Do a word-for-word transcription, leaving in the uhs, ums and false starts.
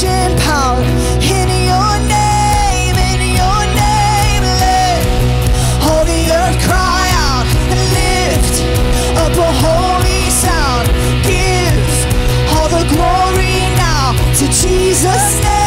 resurrection power in your name, in your name. Let all the earth cry out and lift up a holy sound. Give all the glory now to Jesus' name.